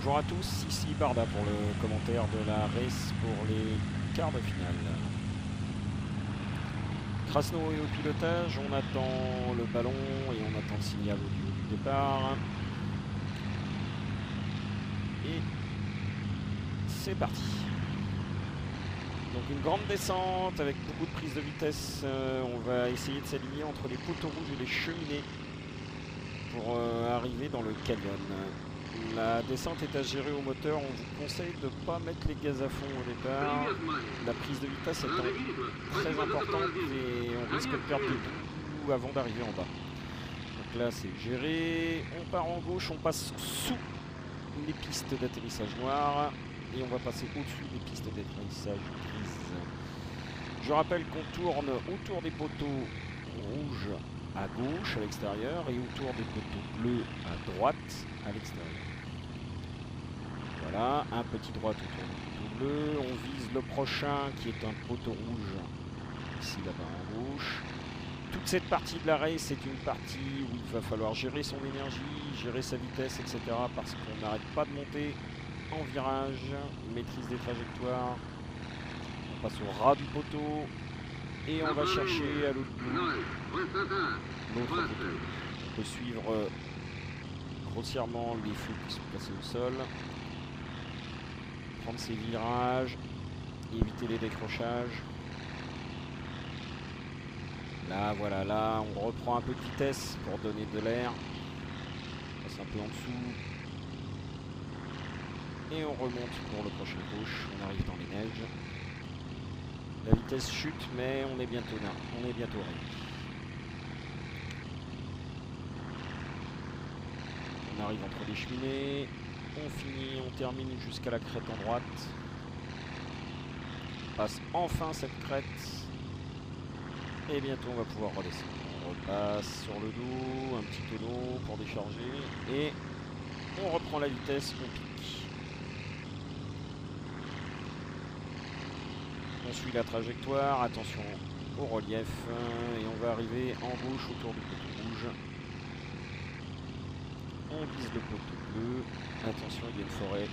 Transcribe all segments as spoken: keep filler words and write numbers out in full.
Bonjour à tous, ici Barda pour le commentaire de la race pour les quarts de finale. Krasno est au pilotage, on attend le ballon et on attend le signal audio du départ. Et c'est parti. Donc une grande descente avec beaucoup de prise de vitesse. Euh, on va essayer de s'aligner entre les poteaux rouges et les cheminées pour euh, arriver dans le canyon. La descente est à gérer au moteur, on vous conseille de ne pas mettre les gaz à fond au départ. La prise de vitesse est très importante et on risque de perdre des bouts avant d'arriver en bas. Donc là c'est géré, on part en gauche, on passe sous les pistes d'atterrissage noires et on va passer au-dessus des pistes d'atterrissage grises. Je rappelle qu'on tourne autour des poteaux rouges à gauche à l'extérieur et autour des poteaux bleus à droite à l'extérieur. Voilà, un petit droite autour du poteau bleu, on vise le prochain qui est un poteau rouge ici là-bas en gauche. Toute cette partie de la race c'est une partie où il va falloir gérer son énergie, gérer sa vitesse, et cetera parce qu'on n'arrête pas de monter en virage, maîtrise des trajectoires, on passe au ras du poteau et on va chercher à l'autre bout l'autre poteau. On peut suivre euh, grossièrement les feux qui sont placés au sol, prendre ses virages, éviter les décrochages. Là, voilà, là, on reprend un peu de vitesse pour donner de l'air. On passe un peu en dessous. Et on remonte pour le prochain gauche. On arrive dans les neiges. La vitesse chute, mais on est bientôt là. On est bientôt arrivé. On arrive entre les cheminées. On finit, on termine jusqu'à la crête en droite. On passe enfin cette crête. Et bientôt on va pouvoir redescendre. On repasse sur le dos, un petit tonneau pour décharger. Et on reprend la vitesse, on pique. On suit la trajectoire, attention au relief. Et on va arriver en gauche autour du poteau rouge. On vise le poteau bleu. Attention, il y a une forêt.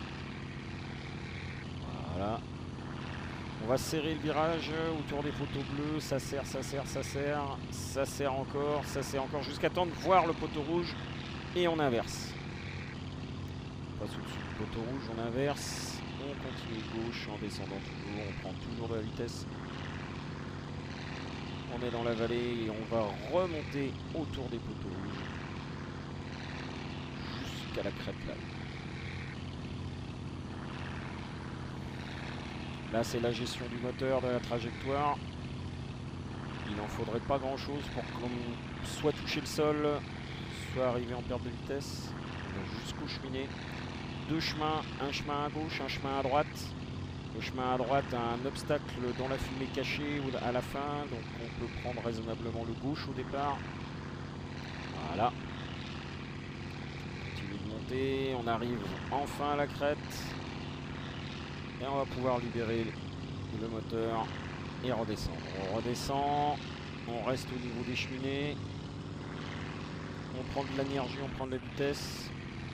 Voilà. On va serrer le virage autour des poteaux bleus. Ça serre, ça serre, ça serre. Ça serre encore, ça serre encore. Jusqu'à temps de voir le poteau rouge. Et on inverse. On passe au-dessus du poteau rouge, on inverse. On continue gauche en descendant toujours. On prend toujours de la vitesse. On est dans la vallée et on va remonter autour des poteaux rouges. Jusqu'à la crête là. Là c'est la gestion du moteur, de la trajectoire. Il n'en faudrait pas grand chose pour qu'on soit toucher le sol, soit arriver en perte de vitesse. On va jusqu'au cheminée. Deux chemins, un chemin à gauche, un chemin à droite. Le chemin à droite a un obstacle dans la fumée cachée à la fin, donc on peut prendre raisonnablement le gauche au départ. Voilà. On continue de monter, on arrive enfin à la crête. Et on va pouvoir libérer le moteur et redescendre. On redescend, on reste au niveau des cheminées. On prend de l'énergie, on prend de la vitesse.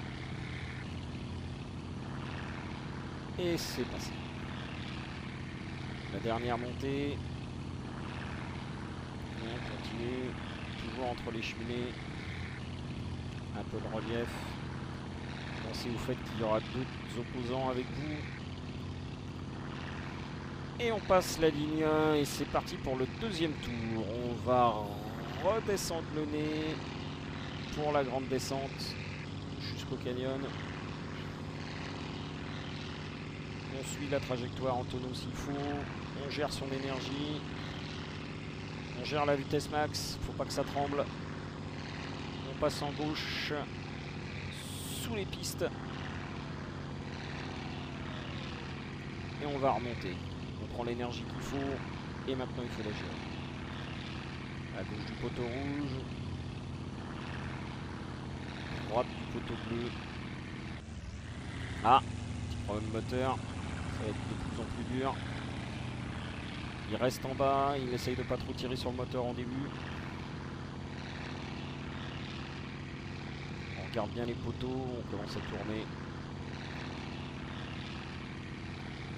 Et c'est passé. La dernière montée. On continue, toujours entre les cheminées. Un peu de relief. Pensez au fait qu'il y aura d'autres opposants avec vous. Et on passe la ligne un et c'est parti pour le deuxième tour. On va redescendre le nez pour la grande descente jusqu'au canyon. On suit la trajectoire en tonneau s'il faut. On gère son énergie. On gère la vitesse max. Faut pas que ça tremble. On passe en gauche sous les pistes. Et on va remonter. On prend l'énergie qu'il faut et maintenant il faut la gérer. À gauche du poteau rouge, à droite du poteau bleu. Ah, petit problème moteur, ça va être de plus en plus dur. Il reste en bas, il essaye de pas trop tirer sur le moteur en début. On regarde bien les poteaux, on commence à tourner.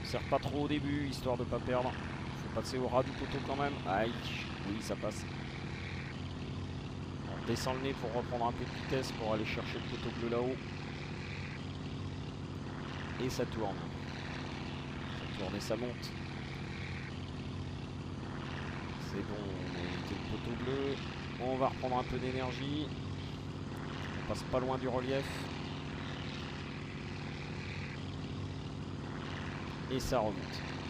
serre pas trop au début, histoire de pas perdre. Faut passer au ras du poteau quand même. Aïe, oui, ça passe. On descend le nez pour reprendre un peu de vitesse pour aller chercher le poteau bleu là-haut. Et ça tourne. Ça tourne et ça monte. C'est bon, on a évité le poteau bleu. On va reprendre un peu d'énergie. On passe pas loin du relief. Et ça remonte.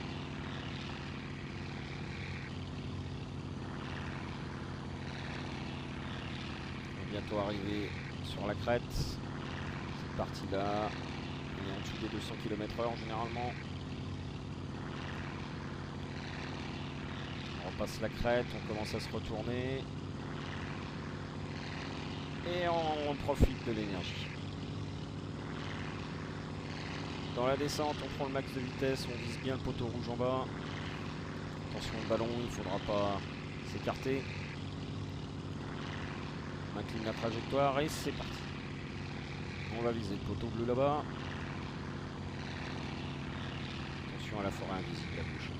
On va bientôt arriver sur la crête. Cette partie-là, on est en dessous des deux cents kilomètres heure généralement. On repasse la crête, on commence à se retourner. Et on profite de l'énergie. Dans la descente, on prend le max de vitesse, on vise bien le poteau rouge en bas. Attention au ballon, il ne faudra pas s'écarter. On incline la trajectoire et c'est parti. On va viser le poteau bleu là-bas. Attention à la forêt invisible à gauche.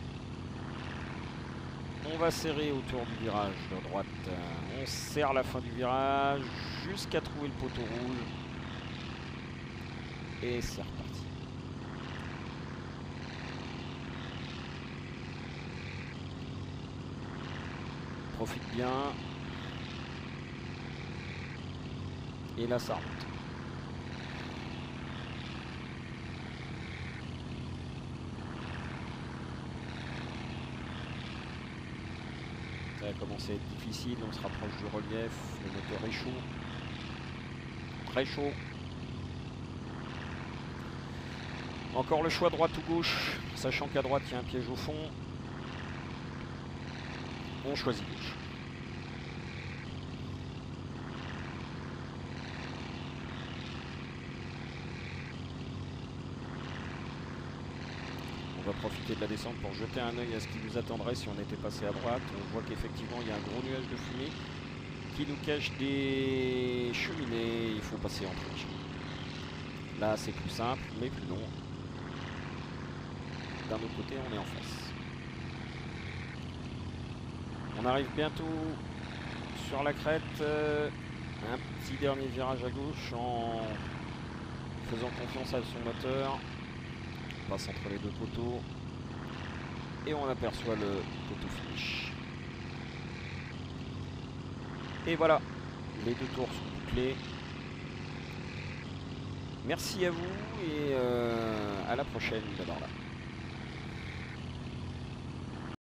On va serrer autour du virage de droite. On serre la fin du virage jusqu'à trouver le poteau rouge. Et c'est reparti. Profite bien. Et là ça remonte. Ça va commencer à être difficile, on se rapproche du relief, le moteur est chaud. Très chaud. Encore le choix droite ou gauche, sachant qu'à droite il y a un piège au fond. On choisit gauche. On va profiter de la descente pour jeter un œil à ce qui nous attendrait si on était passé à droite. On voit qu'effectivement il y a un gros nuage de fumée qui nous cache des cheminées. Il faut passer entre les cheminées. Là c'est plus simple mais plus long. D'un autre côté on est en face. On arrive bientôt sur la crête, euh, un petit dernier virage à gauche en faisant confiance à son moteur. On passe entre les deux poteaux et on aperçoit le poteau finish. Et voilà, les deux tours sont bouclés. Merci à vous et euh, à la prochaine d'abord là.